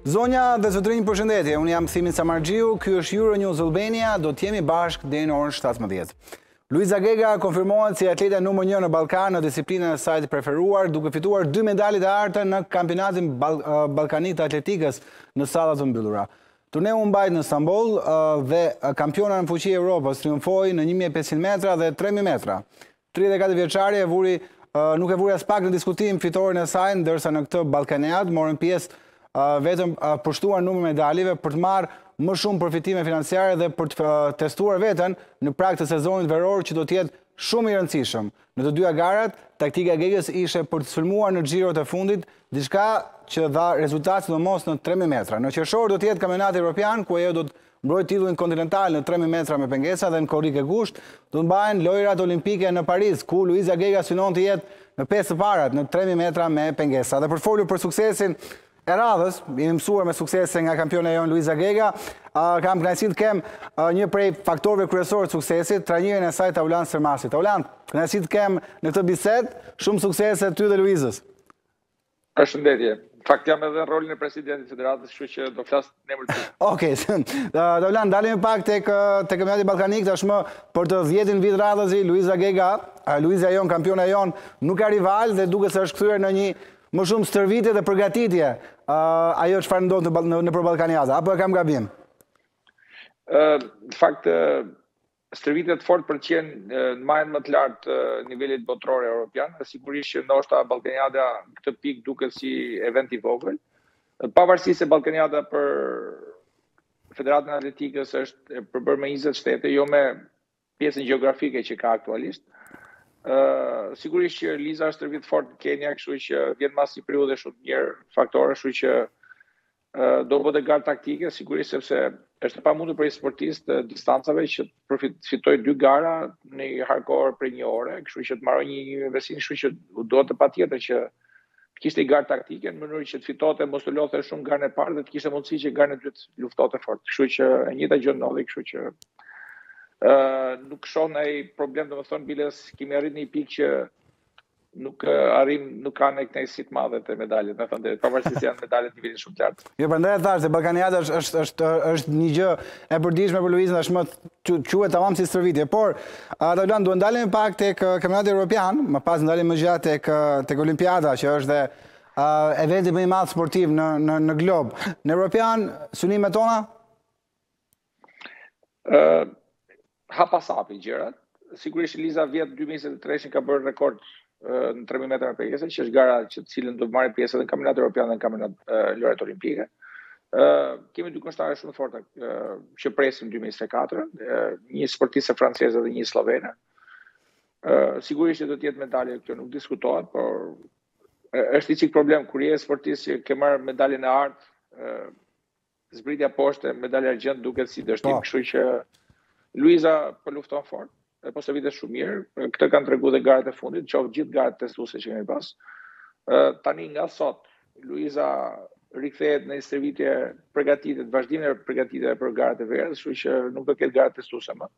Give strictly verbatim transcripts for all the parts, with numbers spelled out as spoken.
Zonja dhe zotërinj, përshëndetje, unë jam Thimin Samargjiu, ky është Euronews Albania, do t'jemi bashkë deri në orën shtatëmbëdhjetë. Luiza Gega konfirmohet si atleta numër një në Ballkan në disiplinën e saj të preferuar, duke fituar dy medalje të arta në kampionatin Bal ballkanik të atletikës në salla të mbyllura. Turneu u mbajt në Istanbul dhe kampiona në fuqi e Evropës triumfoi në një mijë e pesëqind metra dhe tre mijë metra. tridhjetë e katër vjeçari e vuri nuk e vuri as pak në diskutim fitoren e saj, ndërsa në këtë ballkaneat morën pjesë vetëm përshtuar numër medaljeve për të marrë më shumë përfitime financiare dhe për të testuar veten në prag të sezonit veror që do të jetë shumë i rëndësishëm. Në të dyja garat, taktika e Gegës ishte për të sulmuar në xhirot e fundit, diçka që dha rezultat sidomos në tre mijë metra. Në qershor do të jetë kampionati evropian ku ajo do të mbrojë titullin kontinental në tre mijë metra me pengesa dhe në korrikë gusht do të mbahen lojrat olimpike në Paris, ku Luiza Gega synon të jetë në pesë të parat në tre mijë metra me pengesa. Dhe për folur për suksesin e radhës, jemi mësuar me suksese nga kampiona jonë Luiza Gega, kam kënaqësinë të kem një prej faktorëve kryesorë të suksesit, trajnerin e saj Taulant Sermasi. Taulant, kënaqësi të kem në këtë bisedë, shumë suksese ty dhe Luizës. Përshëndetje. Në fakt jam edhe në rolin e presidentit të federatës, kështu që do flas në emër të. Okej. Taulant, dalim pak tek tek kampionati ballkanik tashmë për të dhjetin vit radhëzi Luiza Gega, Luiza jon, kampiona jon, nuk ka rival dhe duket se është kthyer në një më shumë stërvitje dhe përgatitje ajo çfarë ndodh në për ballkaniata, apo e kam gabim? Në fakt stërvitjet fort për të qenë në majën më të lartë të nivelit botror evropian, dhe sigurisht që ndoshta ballkaniata në këtë pikë duket si event i vogël. Pavarësisht se ballkaniata për Federatën e Atletikës është përbërë me njëzet shtete, jo me pjesën gjeografike që ka aktualisht. Uh, sigurisht që Liza është stërvit fort në Kenya, kështu që vjen mas një periudhë shumë mirë faktore, kështu që uh, do bëhet garë taktike, sigurisht sepse është pamundur për një sportist të distancave që të fitojë dy gara në një hardcore për një ore, kështu që të marrë një investim, kështu që duhet të patjetër që të kishte një garë taktike në mënyrë që të fitote mos të lodhte shumë garën e parë dhe të kishte mundësi që garën e dytë luftote fort. Kështu që e njëjta gjë ndodhi, kështu që Uh, nuk shoh ndonjë problem, domethënë biles kemi arritur në një pikë që nuk uh, arrim, nuk ka ne kënaqësi të madhe te medaljet, domethënë pavarësisht se janë medalje të nivelit shumë të lartë. Jo, prandaj e thash se ballkaniata është është është është një gjë e përditshme për Luizën, tashmë quhet tamam si stërvitje, por ata lan duhet ndalim pak tek kampionati evropian, më pas ndalim më gjatë tek tek olimpiada që është dhe uh, eventi më i madh sportiv në në në glob. Në evropian synimet tona? Uh, Hapa sapi gjërat. Sigurisht Liza vjet dy mijë e njëzet e tre ka bërë rekord uh, në tre mijë metra me pengesa, që është gara që të cilën do të marrë pjesë edhe në kampionatin evropian dhe në kampionat uh, lojrat olimpike. Uh, kemi dy kundërshtare shumë të forta uh, që presim dy mijë e njëzet e katër, uh, një sportiste franceze dhe një slovene. Uh, sigurisht që do të jetë medalje, kjo nuk diskutohet, por uh, është i çik problem kur je sportist që ke marrë medaljen e artë, uh, zbritja poshtë medalja argjend duket si dështim, kështu që Luiza po lufton fort, e po se vite shumë mirë, këtë kanë tregu dhe garat e fundit, qoftë gjithë garat testuese që kemi pas. Uh, tani nga sot, Luiza rikthehet në një stërvitje përgatitje, vazhdimit e përgatitjeve për garat e verës, kështu që nuk do ketë garat testuese më.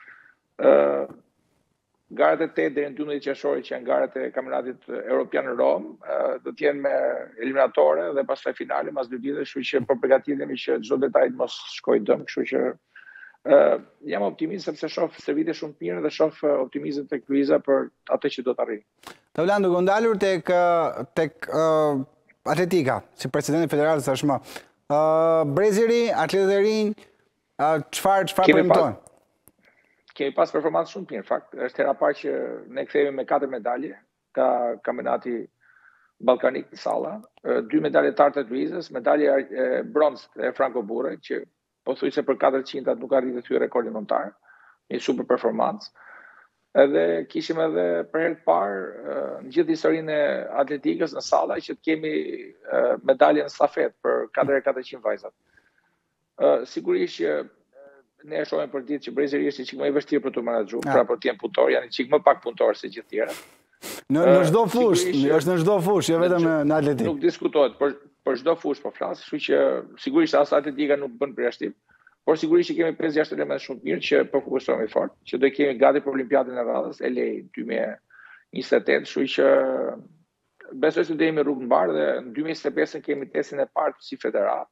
Uh, garat e tetë deri në dymbëdhjetë qershorit që janë garat e kampionatit evropian në Rom, uh, do të jenë me eliminatore dhe pastaj finale mas dy ditësh, kështu që po përgatitemi që çdo detaj të mos shkojë dëm, kështu që Uh, jam optimist sepse shoh stërvitje shumë të mira dhe shoh uh, optimizëm tek Luiza për atë që do të arrijë. Taulant, duke ndalur tek tek uh, atletika, si presidenti i federatës tashmë. Uh, Brezi i ri, atletët e rinj, çfarë uh, çfarë premtojnë? Kemi pas performancë shumë të mirë, fakt. Është hera parë që ne kthehemi me katër medalje ka kampionati ballkanik në salla, uh, dy medalje të arta të Luizës, medalje e bronzë e Franco Burre, që po thuj se për katërqind nuk arriti të thyej rekordin kombëtar, një super performancë. Edhe kishim edhe për herë të parë në gjithë historinë e atletikës në salla që të kemi medalje në stafet për katër mijë e katërqind vajzat. Sigurisht që ne e shohim për ditë që Brezi i ri është çik më i vështirë për të menaxhuar, pra për të jenë punëtor, janë çik më pak punëtor se gjithë tjerët. Në në çdo fushë, është në çdo fushë, jo vetëm në atletik. Nuk diskutohet, por për çdo fushë po flas, kështu që sigurisht as atletika nuk bën përjashtim, por sigurisht që kemi pesë gjashtë elemente shumë të mirë që po fokusohemi fort, që do kemi gati për Olimpiadën e radhës L A dy mijë e njëzet e tetë, kështu që besoj se do jemi rrugë mbar dhe në dy mijë e njëzet e pesë kemi testin e parë si federat.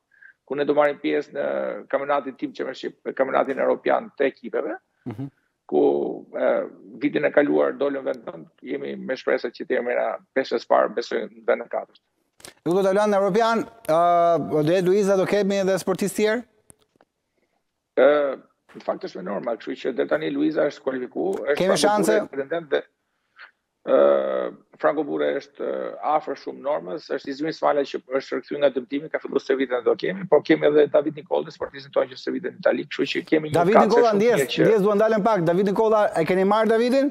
ku ne do marrim pjesë në kampionatin Team Championship, kampionatin evropian të ekipeve, mm -hmm. ku uh, vitin e kaluar dolën vend nënt, jemi me shpresë që të jemi në pesë së parë, besoj në vend në katërt. Ju do të luan në Europian, uh, do jetë Luiza, do kemi edhe sportistë tjerë? Uh, në fakt është me normal, kështu që deri tani Luiza është kualifikuar, është kemi shanse. Dhe uh, Franco Bure është uh, afër shumë normës, është Izmir Smala që është rikthyer nga dëmtimi, ka filluar stërvitjen do kemi, por kemi edhe David Nikola, sportistin tonë që stërvitet në Itali, kështu që kemi një David Nikola ndjes, që... ndjes duan dalën pak. David Nikola, e keni marrë Davidin?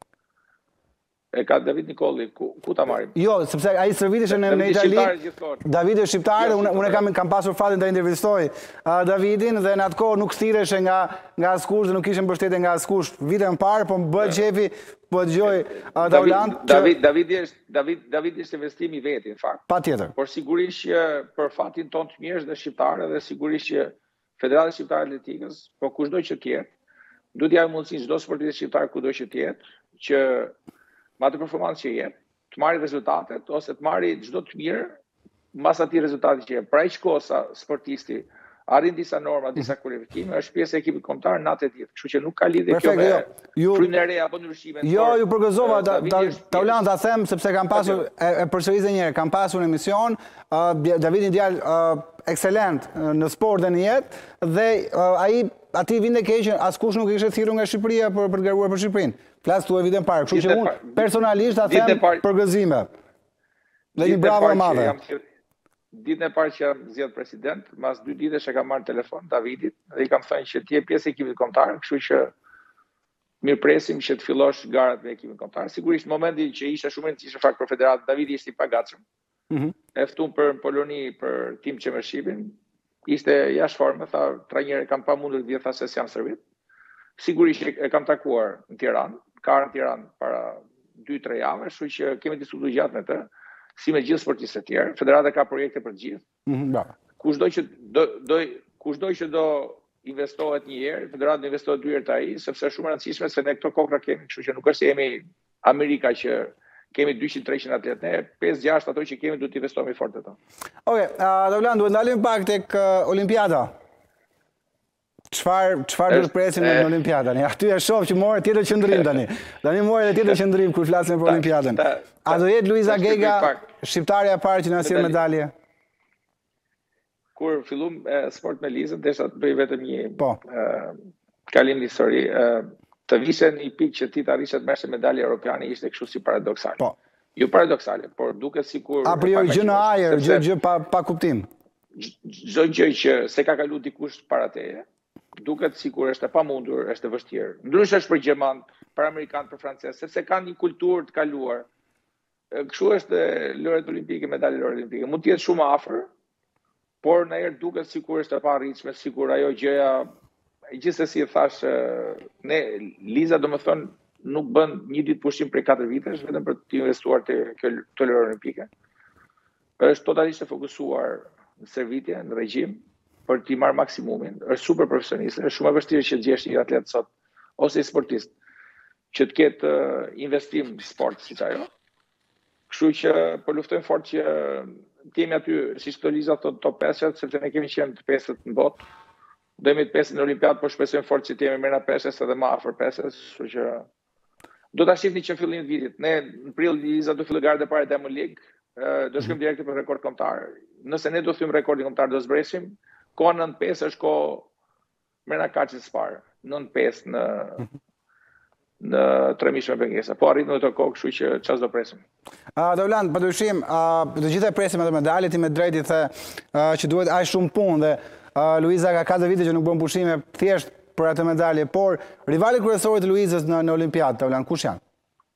E ka David Nikoli, ku, ku ta marrim? Jo, sepse ai stërvitesh në, në Itali. David është shqiptar, unë unë kam kam pasur fatin ta intervistoj uh, Davidin dhe në atë kohë nuk thirreshe nga nga askush dhe nuk kishte mbështetje nga askush. Vitën parë, po bëhet shefi, po dëgjoj uh, Daulant. David David është David David është investim i vet në fakt. Patjetër. Por sigurisht që për fatin ton të mirë dhe shqiptarë dhe sigurisht që Federata Shqiptare e Atletikës, po kushdo që të jetë, duhet t'japë mundësinë çdo sportist shqiptar kudo që të jetë, që ma të performancë që jetë, të marri rezultatet, ose të marri çdo të mirë, mas atij rezultati që jetë. Pra që kohë sa sportisti arrin disa norma, disa kualifikime, është pjesë e ekipit kombëtar natë e ditë. Kështu që nuk ka lidhje kjo me frymën e re apo ndryshimin. Jo, ju përgëzova Taulant ta them sepse kam pasur e përsërisë një herë, kam pasur në emision, Davidi djalë ekselent në sport dhe në jetë, dhe ai ati vinte keq, askush nuk ishte thirrur nga Shqipëria për për të garuar për Shqipërinë. Flas tu evident parë, kështu që unë personalisht ta them përgëzime. Dhe një bravo e madhe. Ditën e parë që jam zgjedh president, mas dy ditësh e kam marrë telefon Davidit dhe i kam thënë që ti je pjesë e ekipit kombëtar, kështu që mirëpresim që të fillosh garat me ekipin kombëtar. Sigurisht në momentin që ishte shumë e rëndësishme fakt për federatë, Davidi ishte i pagatshëm. Mhm. E ftuam për Poloni për Team Championshipin. Ishte jashtë forme, tha trajneri kam pa mundur të vjen, tha se s'jam servit. Sigurisht e kam takuar në Tiranë, ka në Tiranë para dy tre javë, kështu që kemi diskutuar gjatë me të, si me gjithë sportistët e tjerë. Federata ka projekte për gjithë. Mm-hmm. Kushdo që do, do kushdo që do investohet një herë, federata do investohet dy herë të ai, sepse është shumë e rëndësishme se ne këto kokra kemi, kështu që nuk është se jemi Amerika që kemi dyqind trecent atletë, ne pesë gjashtë ato që kemi duhet të investojmë fort ato. Okej, uh, Daulant, duhet ndalim pak tek uh, Olimpiada. Çfarë çfarë do të presim në Olimpiadën? Aty e shoh që morë tjetër qendrim tani. Tani morë edhe tjetër qendrim kur flasim për Olimpiadën. A do jetë Luiza Gega shqiptarja e parë që na sjell medalje? Kur fillum sport me Lizën, desha të bëj vetëm një po. kalim në histori. Të vishte një pikë që ti të arrishe të merrsh medalje europiane ishte kështu si paradoksale. Po. Jo paradoksale, por duket sikur a priori gjë në ajër, gjë gjë pa pa kuptim. Çdo gjë që se ka kaluar dikush para teje, duket sikur është e pamundur, është e vështirë. Ndryshe është për gjerman, për amerikan, për francez, sepse kanë një kulturë të kaluar. Kështu është lojët olimpike, medalje lojë olimpike. Mund të jetë shumë afër, por në herë duket sikur është e paarritshme, sikur ajo gjëja, gjithsesi thash, ne Liza domethënë nuk bën një ditë pushim prej katër vitesh vetëm për të investuar te kjo lojë olimpike. Është totalisht e fokusuar në servitje, në regjim, për t'i marrë maksimumin, është super profesionist, është shumë e vështirë që të gjesh një atlet sot, ose i sportist, që të ketë uh, investim në sport, si që ajo. Kështu që po luftojmë fort që t'jemi aty, si që të Liza thot top pesët, sepse ne kemi qenë të pesët në botë, do jemi të pesët në Olimpiadë, po shpresojmë fort që t'jemi mërna pesës edhe ma afër pesës, kështu që do ta shihni që fillimit vitit. Ne në prill Liza do fillojë garë para Diamond League, uh, do shkojmë direkt për rekord kombëtar. Nëse ne do thymë rekordin kombëtar, do zbresim. Koha nëntë pesë është kohë mërna kaqës së parë, nëntë pesë në në tremishme pengesa. Po arritëm në të kohë, kështu që çfarë do presim. Uh, Daulant, padyshim, uh, të gjitha presim edhe medalje, ti me drejti the uh, që duhet aq shumë punë dhe uh, Luiza ka katër vite që nuk bën pushime thjesht për atë medalje, por rivali kryesor të Luizës në, në Olimpiadë, Daulant, kush janë?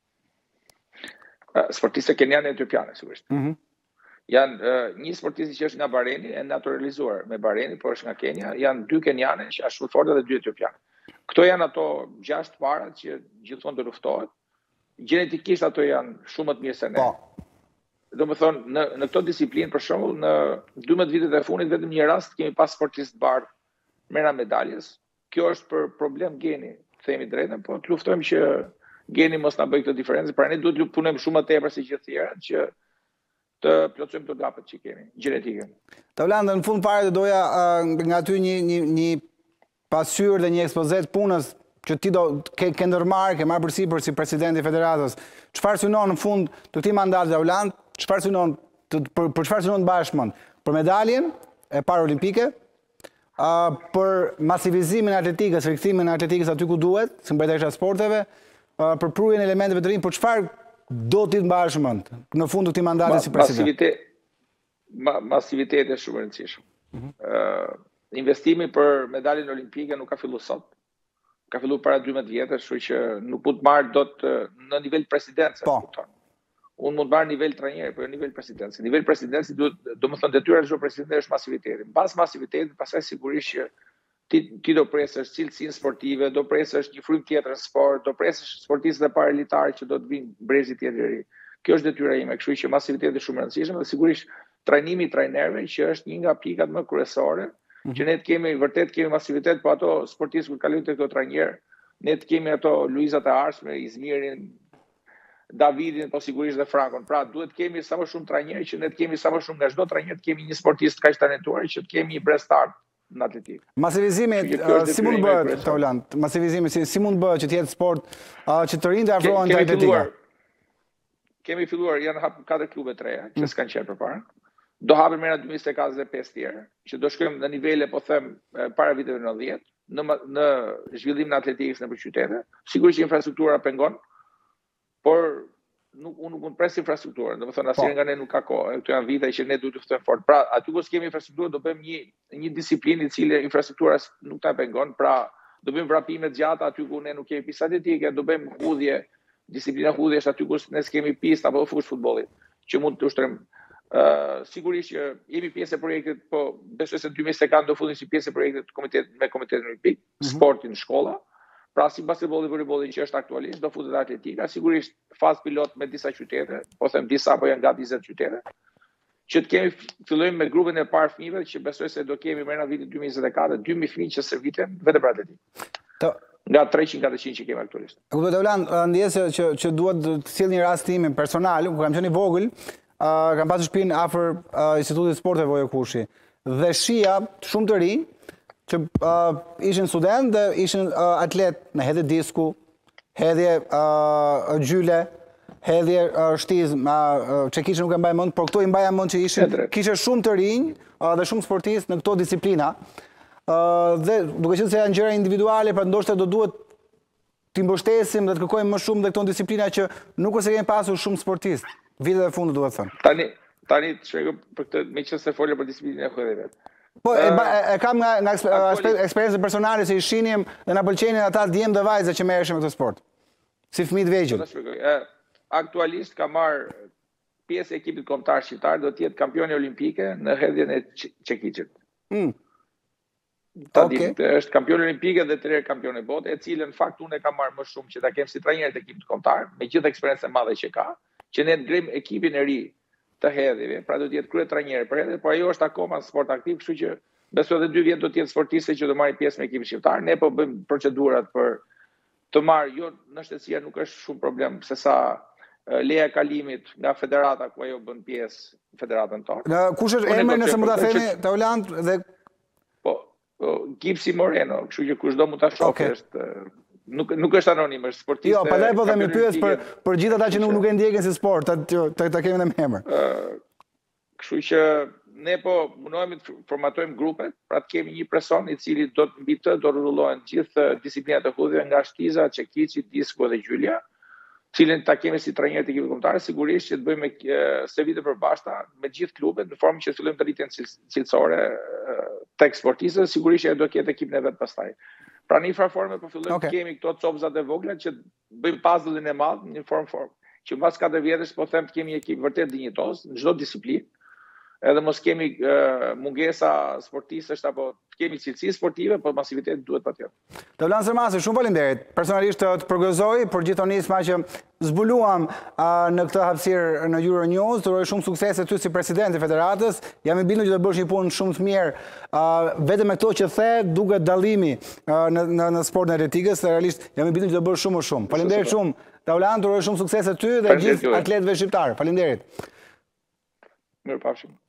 Uh, sportiste keniane e etiopiane, sigurisht. Mm-hmm. Janë uh, një sportisti që është nga Bahreini, e naturalizuar me Bahreini, por është nga Kenia, janë dy keniane, që është shumë fortë dhe dy etiopiane. Këto janë ato gjashtë parat që gjithmonë do luftohet. Gjenetikisht ato janë shumë më të mirë se ne. Do më thonë, në, në këto disiplinë, për shembull, në dymbëdhjetë vitet e fundit, vetëm një rast kemi pas sportist bardh merra medaljes. Kjo është për problem geni, themi drejtën, po të luftojmë që geni mos na bëjë këtë diferencë. Pra ne duhet të punojmë shumë më tepër se gjithë tjerët që të plotësojmë të gapet që kemi, gjenetike. Taulant, në fund fare të doja nga ty një, një, një pasyrë dhe një ekspozet punës që ti do ke, ke ndërmarrë, ke marrë përsipër si presidenti i federatës. Çfarë synon në fund të këtij mandati, Taulant? Çfarë synon të, për, për çfarë synon të bashkëmon? Për medaljen e parë olimpike, uh, për masivizimin e atletikës, rikthimin e atletikës aty ku duhet, si mbretëresha e sporteve, uh, për prurjen e elementeve të rinj, për çfarë do t'i të bashkëmon në fund të këtij mandati si president? Masivitet, ma, masivitet e shumë e rëndësishëm. Mm -hmm. uh, investimi për medaljen olimpike nuk ka filluar sot. Ka filluar para dymbëdhjetë vjetësh, kështu që nuk mund të marr dot në nivel presidencë. Po. Unë mund të marr nivel trajneri, por jo nivel presidencë. Nivel presidencë duhet, domethënë detyra e çdo presidenti është masiviteti. Mbas masivitetit, pastaj sigurisht që ti, ti do presësh cilësinë sportive, do presësh një frymë tjetër në sport, do presësh sportistët e parë elitarë që do të vinë brezi tjetër i ri. Kjo është detyra ime, kështu që masiviteti është shumë e rëndësishëm dhe sigurisht trajnimi i trajnerëve që është një nga pikat më kryesore, mm -hmm. që ne të kemi vërtet kemi masivitet, po ato sportistë kur kalojnë tek këto trajnerë, ne të kemi ato Luizat e Arshme, Izmirin, Davidin, po sigurisht dhe Frankon. Pra duhet kemi sa më shumë trajnerë që ne të kemi sa më shumë nga çdo trajner të kemi një sportist kaq talentuar që të kemi një breztar në atletik. Masivizimi uh, si mund bëhet, Taulant? Masivizimi si, si mund bëhet që të jetë sport uh, që të rinjtë afrohen te atletika? Kemi filluar, janë hapur katër klube të reja që s'kanë qenë përpara. Do hapim era dy mijë e katëdhjetë dhe pesë tjerë, që do shkojmë në nivele, po them, para viteve nëntëdhjetë, në, në zhvillimin e atletikës nëpër qytete. Sigurisht që infrastruktura pengon, por nuk unë nuk mund pres infrastrukturën, domethënë asnjë nga ne nuk ka kohë. Këto janë vite që ne duhet të ftojmë fort. Pra, aty ku kemi infrastrukturë do bëjmë një një disiplinë e cila infrastruktura nuk ta pengon, pra do bëjmë vrapime të gjata aty ku ne nuk kemi pistë atletike, do bëjmë hudhje, disiplina hudhje është aty ku ne s'kemi pistë apo fush futbollit, që mund të ushtrojmë. Uh, sigurisht që jemi pjesë e projektit, po besoj se dy mijë e katër do fundin si pjesë e projektit komitet, me Komitetin Olimpik, mm -hmm. sportin në shkolla. Pra si basketbolli, voleybolli që është aktualisht, do futet atletika, sigurisht fazë pilot me disa qytete, po them disa, po janë gati njëzet qytete, që të kemi fillojmë me grupin e parë fëmijëve, që besoj se do kemi më në vitin dy mijë e katër, dy mijë fëmijë që serviten vetëm për atletikë. Nga treqind katërqind që kemi aktualisht. Kuptoj, Taulant, ndjes që që duhet të sjell një rast tim personal, ku kam qenë i vogël, uh, kam pasur shtëpinë afër uh, Institutit të Sporteve Vojo Kushi dhe shija shumë të rinj që uh, ishin student dhe ishin uh, atlet në hedhje disku, hedhje uh, gjyle, hedhje uh, shtiz, uh, që kishe nuk e mbaj mend, por këto i mbaja mend që ishin, kishe shumë të rinj uh, dhe shumë sportistë në këto disiplina. Uh, dhe duke qenë se janë gjëra individuale, pra ndoshta do duhet t'i mbështesim dhe të kërkojmë më shumë dhe këto disiplina që nuk ose kemi pasur shumë sportistë. Vitet e fundit duhet thënë. Tani, tani të shpjegoj për këtë, me që se folë për disiplinën e hedhjeve. Po, e, e, e kam nga, nga eksperiencë personale se i shinim dhe na pëlqenin ata djemë dhe vajza që merreshin me këtë sport. Si fëmijë të vegjël. Aktualisht ka marrë pjesë e ekipit kombëtar shqiptar, do të jetë kampioni olimpike në hedhjen e çekiçit. Mm. Okay. Është kampion olimpike dhe tre kampion e botë, e cilën në fakt unë e kam marrë më shumë që ta kem si trajner të ekipit kombëtar, me gjithë eksperiencën e madhe që ka, që ne ngrim ekipin e ri të hedhjeve, pra do të jetë krye trajner për hedhje, por ajo është akoma në sport aktiv, kështu që besoj edhe dy vjet do të jetë sportiste që do marrin pjesë me ekipin shqiptar. Ne po bëjmë procedurat për të marrë, jo në shtetësia nuk është shumë problem, se sa leja e kalimit nga federata ku ajo bën pjesë federatën tonë. Kush është emri nëse mund ta themi, Taulant, dhe Gipsi Moreno, kështu që kushdo mund ta shohë, okay. është nuk nuk është anonim, është sportist. Jo, pastaj po themi pyes për për gjithë ata që nuk nuk e ndjekin si sport, ta ta kemi në emër. Ë, kështu që ne po mundohemi të formatojmë grupet, pra të kemi një person i cili do të mbi të do rrotullohen gjithë disiplinat e hudhjeve nga shtiza, çekiçi, disku dhe gjylja, cilën ta kemi si trajner të ekipit kombëtar, sigurisht që të bëjmë servite përbashkëta me gjithë klubet në formë që të fillojmë të rritjen cilësore tek sportistët, sigurisht që do të ketë ekipin e vet pastaj. Pra në infraforme po fillojmë okay. kemi këto copzat e vogla që bëjmë puzzle-in e madh në formë formë. Që mbas katër vjetësh po them të kemi një ekip vërtet dinjitos në çdo disiplinë. Edhe mos kemi uh, mungesa sportistësh apo të kemi cilësi sportive, por masivitet duhet patjetër. Taulant Sermasi, shumë faleminderit. Personalisht të, të përgëzoj për gjithë onisma që zbuluam uh, në këtë hapësirë në Euronews, të uroj shumë suksese ty si president i federatës. Jam i bindur që do bësh një punë shumë të mirë, uh, vetëm me këto që the, duket dallimi uh, në, në, në sportin e atletikës, realisht jam i bindur që do bësh shumë më shumë. Faleminderit shumë. Taulant, të uroj shumë suksese ty dhe gjithë atletëve shqiptar. Faleminderit. Mirupafshim.